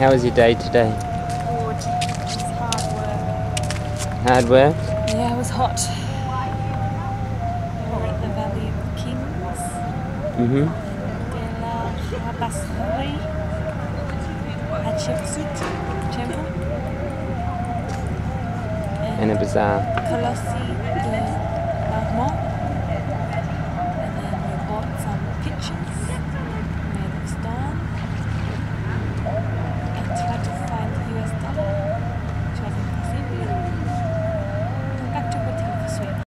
How was your day today? Good. It was hard work. Hard work? Yeah, it was hot. We were at the Valley of the Kings. Mm-hmm. De la Rabasserie Hatshepsut Temple. And it was Colossi de Marmont.